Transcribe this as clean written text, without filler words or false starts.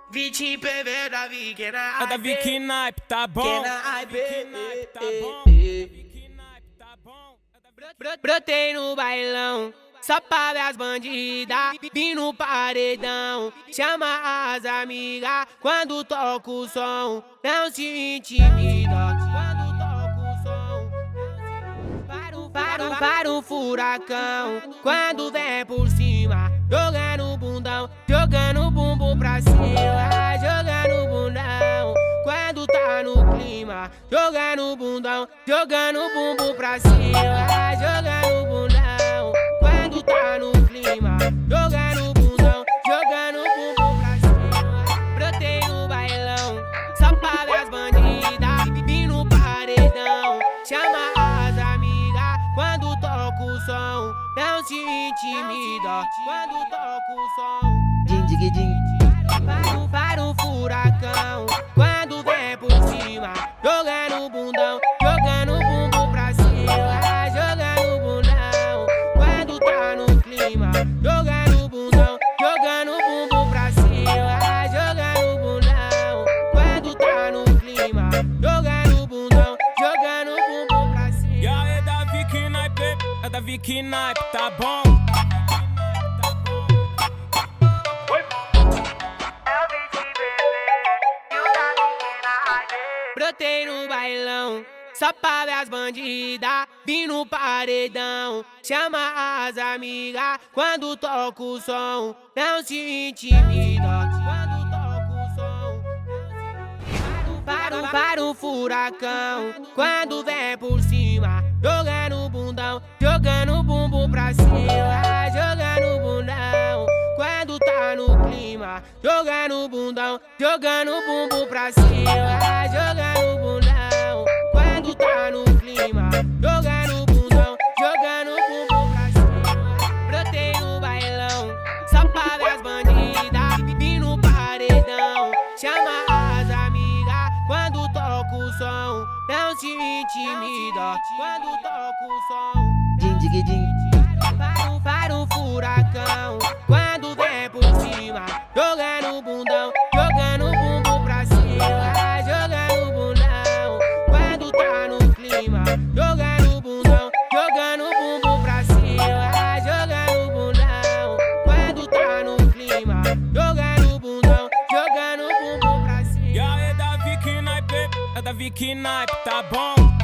20 PV da Vicky na É da Vicky Naipe, tá bom? Brotei no bailão, só pra ver as bandidas. Vim no paredão, chama as amigas. Quando toco o som, não se intimida. Quando toco o som, para um furacão. Quando vem por cima, jogando o bundão, jogando o bumbum pra cima, jogando o bundão. Quando tá no clima, jogando o bundão, jogando o bumbum pra cima, jogando o bundão. Quando tá no clima, jogando o bundão, jogando o bumbum pra cima. Brotei no bailão, só pra ver as bandidas. Vim no paredão, chama as amigas. Quando toco o som, não se intimida. Quando toco o som, para um furacão. Quando vem por cima, jogando o bundão, jogando o bumbum pra cima, jogando o bundão. Quando tá no clima, jogando o bundão, jogando o bumbum pra cima, jogando o bundão. Quando tá no clima, jogando o bundão, jogando o bumbum pra cima. E aí, da Vicky Naipe, é da Vicky Naipe, tá bom? Brotei no bailão, só pra ver as bandidas. Vim no paredão, chama as amigas. Quando toco o som, não se intimida. Quando toco o som, para um furacão. Quando vem por cima, jogando o bundão, jogando o bumbum pra cima, jogando o bundão. Quando tá no clima, jogando o bundão, jogando o bumbum pra cima, jogando o bundão. Quando tá no clima, jogando o bundão, jogando o bumbum pra cima. Brotei no bailão, só pra ver as bandidas. Vim no paredão, chama as amigas. Quando toco o som, não se intimida. Quando toco o som, para um furacão. Quando vem por cima, jogando o bundão, jogando o bumbum pra cima, jogando o bundão. Quando tá no clima, jogando o bundão, jogando o bumbum pra cima, jogando o bundão. Quando tá no clima, jogando o bundão, jogando o bumbum pra cima. E aí, da Vicky Naipe, é da Vicky Naipe, tá bom?